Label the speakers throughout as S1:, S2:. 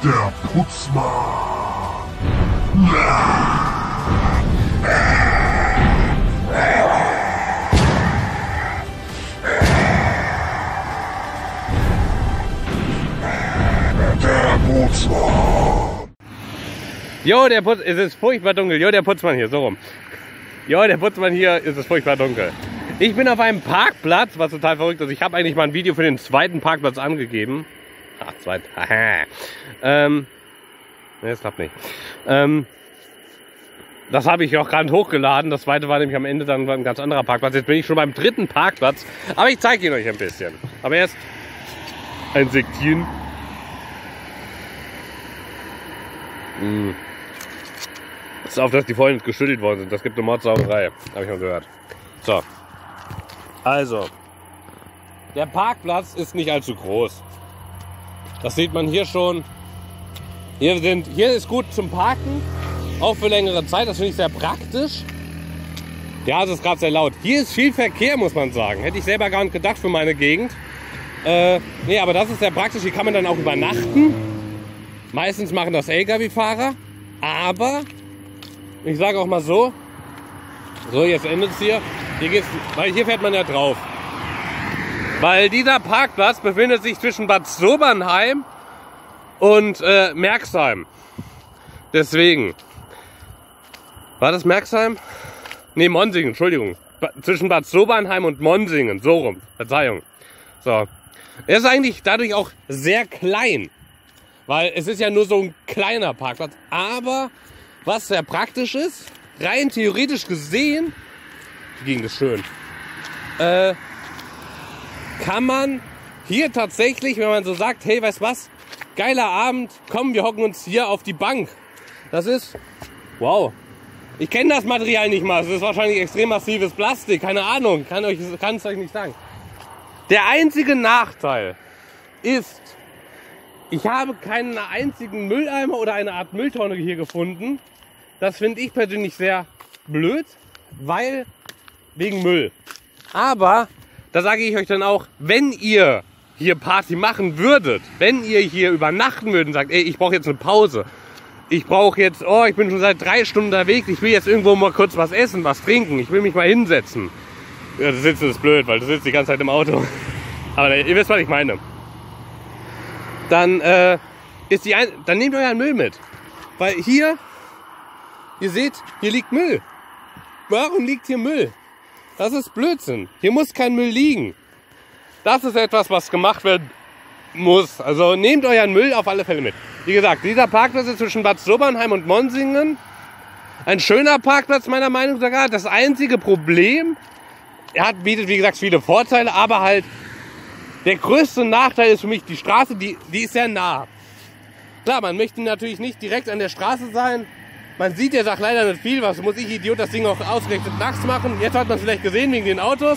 S1: Der Putzmann. Der Putzmann.
S2: Jo, es ist furchtbar dunkel. Jo, der Putzmann hier, so rum. Jo, der Putzmann hier, ist es furchtbar dunkel. Ich bin auf einem Parkplatz, was total verrückt ist. Ich habe eigentlich mal ein Video für den zweiten Parkplatz angegeben. Ach, zweit. Ne, das klappt nicht. Das habe ich auch gerade hochgeladen. Das zweite war nämlich am Ende dann ein ganz anderer Parkplatz. Jetzt bin ich schon beim dritten Parkplatz. Aber ich zeige ihn euch ein bisschen. Aber erst ein Sektchen. Pass auf, dass die vorhin geschüttelt worden sind. Das gibt eine Mordsauerei. Habe ich mal gehört. So. Also. Der Parkplatz ist nicht allzu groß. Das sieht man hier schon. Hier ist gut zum Parken. Auch für längere Zeit. Das finde ich sehr praktisch. Ja, es ist gerade sehr laut. Hier ist viel Verkehr, muss man sagen. Hätte ich selber gar nicht gedacht für meine Gegend. Nee, aber das ist sehr praktisch. Hier kann man dann auch übernachten. Meistens machen das LKW-Fahrer. Aber ich sage auch mal so. So, jetzt endet es hier. Weil hier fährt man ja drauf. Weil dieser Parkplatz befindet sich zwischen Bad Sobernheim und Merxheim. Deswegen. War das Merxheim? Ne, Monsinghen, Entschuldigung. Zwischen Bad Sobernheim und Monsinghen. So rum. Verzeihung. So. Er ist eigentlich dadurch auch sehr klein. Weil es ist ja nur so ein kleiner Parkplatz. Aber was sehr praktisch ist, rein theoretisch gesehen, die Gegend ist schön, kann man hier tatsächlich, wenn man so sagt, hey, weißt was, geiler Abend, komm, wir hocken uns hier auf die Bank. Das ist, wow, ich kenne das Material nicht mal, es ist wahrscheinlich extrem massives Plastik, keine Ahnung, kann es euch nicht sagen. Der einzige Nachteil ist, ich habe keinen einzigen Mülleimer oder eine Art Mülltonne hier gefunden. Das finde ich persönlich sehr blöd, weil wegen Müll. Aber da sage ich euch dann auch, wenn ihr hier Party machen würdet, wenn ihr hier übernachten würdet und sagt, ey, ich brauche jetzt eine Pause. Ich brauche jetzt, oh, ich bin schon seit 3 Stunden unterwegs, ich will jetzt irgendwo mal kurz was essen, was trinken, ich will mich mal hinsetzen. Ja, das Sitzen ist blöd, weil du sitzt die ganze Zeit im Auto. Aber ihr wisst, was ich meine. Dann dann nehmt euren Müll mit. Weil hier, ihr seht, hier liegt Müll. Warum liegt hier Müll? Das ist Blödsinn. Hier muss kein Müll liegen. Das ist etwas, was gemacht werden muss. Also nehmt euren Müll auf alle Fälle mit. Wie gesagt, dieser Parkplatz ist zwischen Bad Sobernheim und Monsinghen. Ein schöner Parkplatz meiner Meinung nach. Das einzige Problem, bietet wie gesagt viele Vorteile, aber halt der größte Nachteil ist für mich die Straße, die ist sehr nah. Klar, man möchte natürlich nicht direkt an der Straße sein. Man sieht jetzt auch leider nicht viel. Was muss ich, Idiot, das Ding auch ausgerechnet nachts machen? Jetzt hat man es vielleicht gesehen wegen den Autos.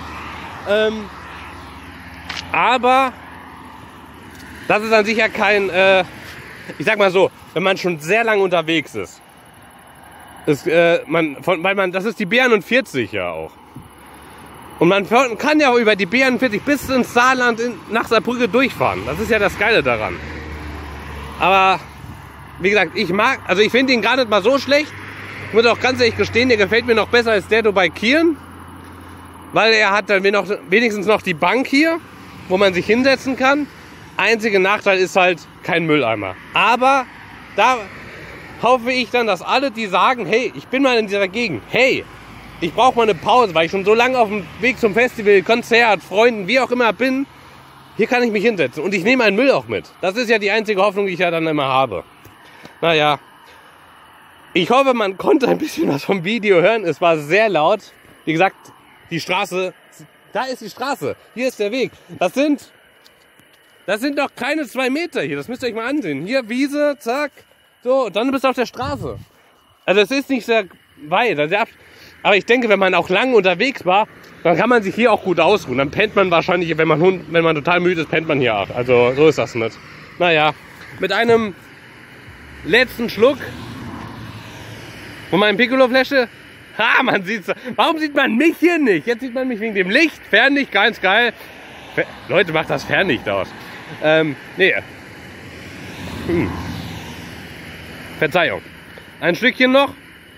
S2: Aber das ist an sich ja kein, ich sag mal so, wenn man schon sehr lange unterwegs ist. Das ist die B41 ja auch. Und man kann ja auch über die B41 bis ins Saarland nach Saarbrücken durchfahren. Das ist ja das Geile daran. Aber wie gesagt, ich finde ihn gar nicht mal so schlecht. Ich muss auch ganz ehrlich gestehen, der gefällt mir noch besser als der bei Kirn. Weil er hat dann wenigstens noch die Bank hier, wo man sich hinsetzen kann. Einziger Nachteil ist halt kein Mülleimer. Aber da hoffe ich dann, dass alle, die sagen, hey, ich bin mal in dieser Gegend, hey, ich brauche mal eine Pause, weil ich schon so lange auf dem Weg zum Festival, Konzert, Freunden, wie auch immer bin, hier kann ich mich hinsetzen. Und ich nehme einen Müll auch mit. Das ist ja die einzige Hoffnung, die ich ja dann immer habe. Naja, ich hoffe, man konnte ein bisschen was vom Video hören. Es war sehr laut. Wie gesagt, die Straße, da ist die Straße. Hier ist der Weg. Das sind doch keine 2 Meter hier. Das müsst ihr euch mal ansehen. Hier Wiese, zack, so, dann bist du auf der Straße. Also es ist nicht sehr weit. Aber ich denke, wenn man auch lange unterwegs war, dann kann man sich hier auch gut ausruhen. Dann pennt man wahrscheinlich, wenn man total müde ist, pennt man hier auch. Also so ist das nicht. Naja, mit einem letzten Schluck von meinem Piccolo-Fläschche. Ha, man sieht's. Warum sieht man mich hier nicht? Jetzt sieht man mich wegen dem Licht. Fernlicht, ganz geil. Leute, macht das Fernlicht aus. Nee. Verzeihung. Ein Stückchen noch.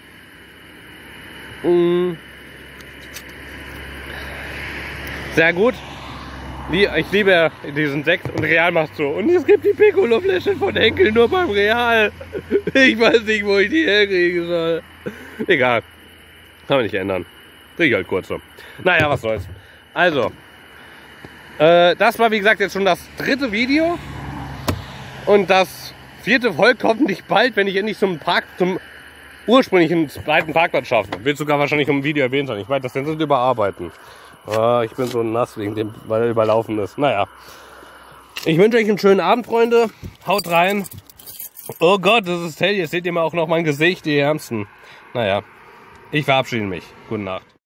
S2: Sehr gut. Ich liebe diesen Sekt und Real macht so. Und es gibt die Piccolo-Flasche von Henkel nur beim Real. Ich weiß nicht, wo ich die herkriegen soll. Egal. Kann man nicht ändern. Krieg ich halt kurz so. Naja, was soll's. Also. Das war wie gesagt jetzt schon das 3. Video. Und das 4. folgt hoffentlich bald, wenn ich endlich zum ursprünglichen zweiten Parkplatz schaffe. Wird sogar wahrscheinlich im Video erwähnt sein. Ich werde das jetzt nicht überarbeiten. Ich bin so nass wegen dem, weil er überlaufen ist. Naja. Ich wünsche euch einen schönen Abend, Freunde. Haut rein. Oh Gott, das ist hell. Jetzt seht ihr mal auch noch mein Gesicht, die Ärmsten. Naja. Ich verabschiede mich. Gute Nacht.